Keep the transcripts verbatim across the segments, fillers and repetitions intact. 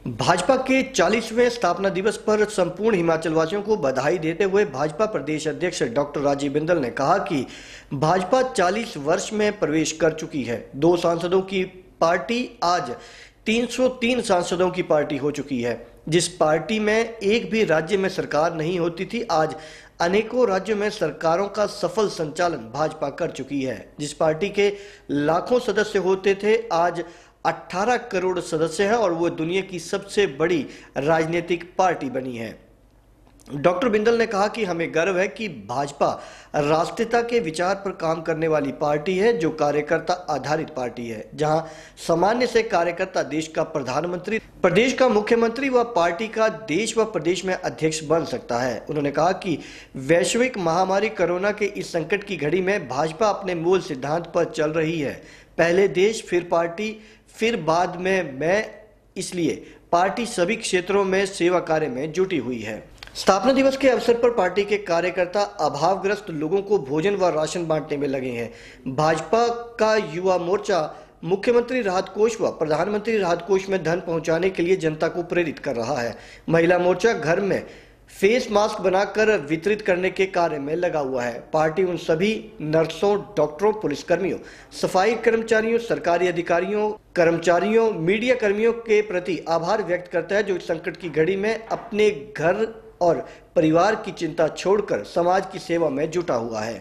भाजपा के चालीसवें स्थापना दिवस पर संपूर्ण हिमाचल वासियों को बधाई देते हुए भाजपा प्रदेश अध्यक्ष डॉक्टर राजीव बिंदल ने कहा कि भाजपा चालीस वर्ष में प्रवेश कर चुकी है। दो सांसदों की पार्टी आज तीन सौ तीन सांसदों की पार्टी हो चुकी है। जिस पार्टी में एक भी राज्य में सरकार नहीं होती थी, आज अनेकों राज्यों में सरकारों का सफल संचालन भाजपा कर चुकी है। जिस पार्टी के लाखों सदस्य होते थे, आज अठारह करोड़ सदस्य हैं और वो दुनिया की सबसे बड़ी राजनीतिक पार्टी बनी है। डॉक्टर बिंदल ने कहा कि हमें गर्व है कि भाजपा राष्ट्रीयता के विचार पर काम करने वाली पार्टी है, जो कार्यकर्ता आधारित पार्टी है, जहां सामान्य से कार्यकर्ता देश का प्रधानमंत्री, प्रदेश का मुख्यमंत्री व पार्टी का देश व प्रदेश में अध्यक्ष बन सकता है। उन्होंने कहा कि वैश्विक महामारी कोरोना के इस संकट की घड़ी में भाजपा अपने मूल सिद्धांत पर चल रही है। पहले देश, फिर पार्टी, फिर बाद में मैं, इसलिए पार्टी सभी क्षेत्रों में सेवा कार्य में जुटी हुई है। स्थापना दिवस के अवसर पर पार्टी के कार्यकर्ता अभावग्रस्त लोगों को भोजन व राशन बांटने में लगे हैं। भाजपा का युवा मोर्चा मुख्यमंत्री राहत कोष व प्रधानमंत्री राहत कोष में धन पहुंचाने के लिए जनता को प्रेरित कर रहा है। महिला मोर्चा घर में फेस मास्क बनाकर वितरित करने के कार्य में लगा हुआ है। पार्टी उन सभी नर्सों, डॉक्टरों, पुलिसकर्मियों, सफाई कर्मचारियों, सरकारी अधिकारियों, कर्मचारियों, मीडिया कर्मियों के प्रति आभार व्यक्त करता है, जो इस संकट की घड़ी में अपने घर और परिवार की चिंता छोड़कर समाज की सेवा में जुटा हुआ है।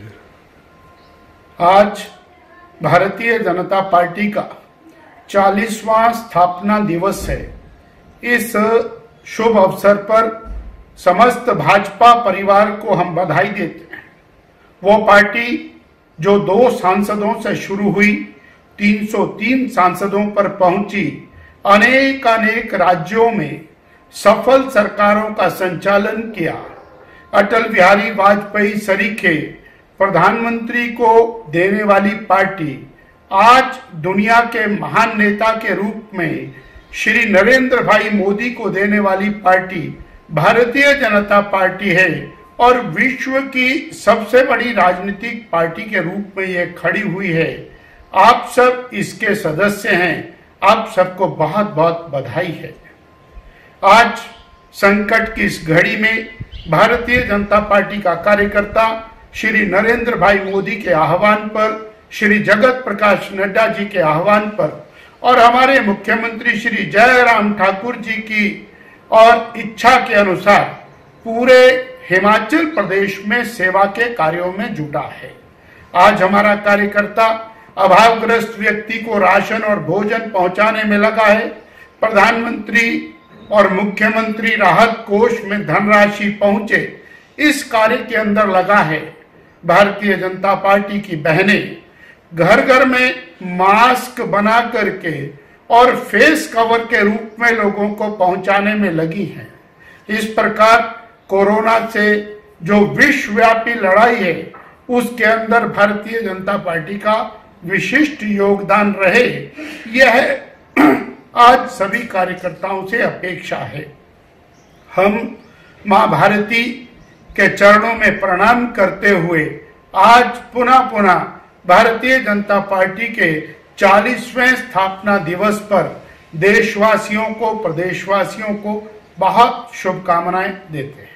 आज भारतीय जनता पार्टी का चालीसवां स्थापना दिवस है। इस शुभ अवसर पर समस्त भाजपा परिवार को हम बधाई देते हैं। वो पार्टी जो दो सांसदों से शुरू हुई, तीन सौ तीन सांसदों पर पहुंची, अनेक अनेक राज्यों में सफल सरकारों का संचालन किया, अटल बिहारी वाजपेयी सरीखे प्रधानमंत्री को देने वाली पार्टी आज दुनिया के महान नेता के रूप में श्री नरेंद्र भाई मोदी को देने वाली पार्टी भारतीय जनता पार्टी है और विश्व की सबसे बड़ी राजनीतिक पार्टी के रूप में यह खड़ी हुई है। आप सब इसके सदस्य हैं। आप सबको बहुत बहुत बधाई है। आज संकट की इस घड़ी में भारतीय जनता पार्टी का कार्यकर्ता श्री नरेंद्र भाई मोदी के आह्वान पर, श्री जगत प्रकाश नड्डा जी के आह्वान पर और हमारे मुख्यमंत्री श्री जयराम ठाकुर जी की और इच्छा के अनुसार पूरे हिमाचल प्रदेश में सेवा के कार्यों में जुटा है। आज हमारा कार्यकर्ता अभावग्रस्त व्यक्ति को राशन और भोजन पहुंचाने में लगा है। प्रधानमंत्री और मुख्यमंत्री राहत कोष में धनराशि पहुंचे, इस कार्य के अंदर लगा है। भारतीय जनता पार्टी की बहनें घर घर में मास्क बना करके और फेस कवर के रूप में लोगों को पहुंचाने में लगी हैं। इस प्रकार कोरोना से जो विश्वव्यापी लड़ाई है, उसके अंदर भारतीय जनता पार्टी का विशिष्ट योगदान रहे, यह आज सभी कार्यकर्ताओं से अपेक्षा है। हम मां भारती के चरणों में प्रणाम करते हुए आज पुनः पुनः भारतीय जनता पार्टी के चालीसवें स्थापना दिवस पर देशवासियों को, प्रदेशवासियों को बहुत शुभकामनाएं देते हैं।